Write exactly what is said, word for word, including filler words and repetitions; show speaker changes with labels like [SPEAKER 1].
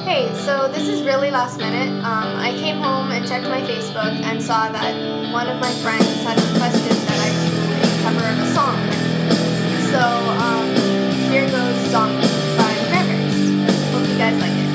[SPEAKER 1] Hey, so this is really last minute. Um, I came home and checked my Facebook and saw that one of my friends had requested that I do a cover of a song. So um, here goes Zombie by Cranberries. Hope you guys like it.